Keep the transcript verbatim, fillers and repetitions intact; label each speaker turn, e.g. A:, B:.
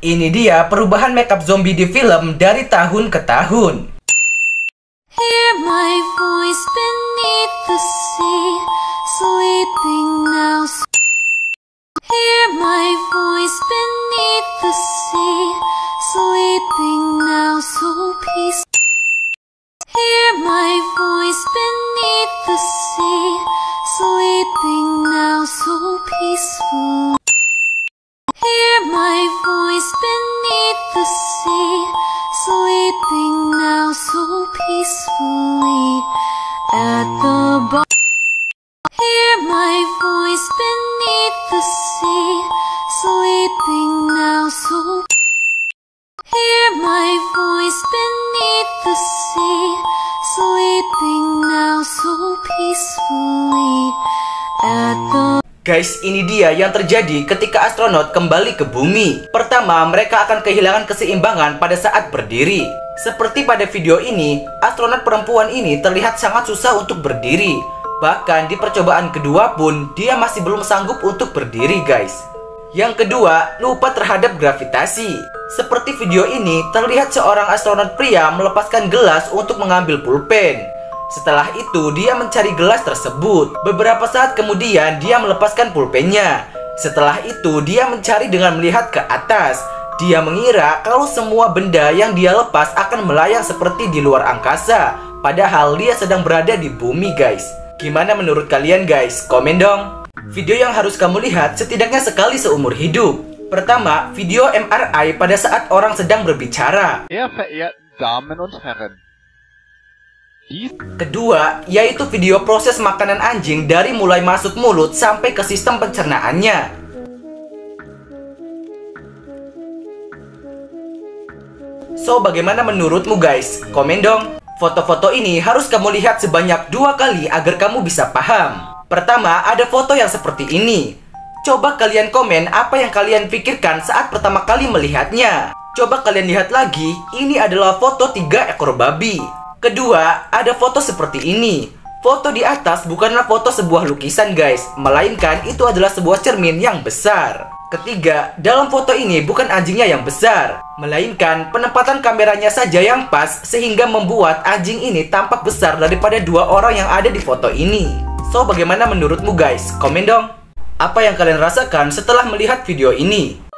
A: Ini dia perubahan makeup zombie di film dari tahun ke tahun.
B: Hear my voice beneath the sea, sleeping now. Hear my voice beneath the sea, sleeping now so peaceful. Hear my voice beneath the sea, sleeping now so peaceful. Hear my voice beneath the sea, sleeping now so peacefully at the bottom. Hear my voice beneath the sea, sleeping now so. Hear my voice beneath the sea, sleeping now so peacefully at the.
A: Guys, ini dia yang terjadi ketika astronot kembali ke bumi. Pertama, mereka akan kehilangan keseimbangan pada saat berdiri. Seperti pada video ini, astronot perempuan ini terlihat sangat susah untuk berdiri. Bahkan di percobaan kedua pun, dia masih belum sanggup untuk berdiri, guys. Yang kedua, lupa terhadap gravitasi. Seperti video ini, terlihat seorang astronot pria melepaskan gelas untuk mengambil pulpen. Setelah itu, dia mencari gelas tersebut. Beberapa saat kemudian, dia melepaskan pulpennya. Setelah itu, dia mencari dengan melihat ke atas. Dia mengira kalau semua benda yang dia lepas akan melayang seperti di luar angkasa. Padahal dia sedang berada di bumi, guys. Gimana menurut kalian, guys? Komen dong. Video yang harus kamu lihat setidaknya sekali seumur hidup. Pertama, video M R I pada saat orang sedang berbicara.
C: Sehr verehrten Damen und Herren.
A: Kedua, yaitu video proses makanan anjing dari mulai masuk mulut sampai ke sistem pencernaannya. So, bagaimana menurutmu, guys? Komen dong. Foto-foto ini harus kamu lihat sebanyak dua kali agar kamu bisa paham. Pertama, ada foto yang seperti ini. Coba kalian komen apa yang kalian pikirkan saat pertama kali melihatnya. Coba kalian lihat lagi, ini adalah foto tiga ekor babi. Kedua, ada foto seperti ini. Foto di atas bukanlah foto sebuah lukisan, guys, melainkan itu adalah sebuah cermin yang besar. Ketiga, dalam foto ini bukan anjingnya yang besar, melainkan penempatan kameranya saja yang pas sehingga membuat anjing ini tampak besar daripada dua orang yang ada di foto ini. So, bagaimana menurutmu, guys? Komen dong. Apa yang kalian rasakan setelah melihat video ini?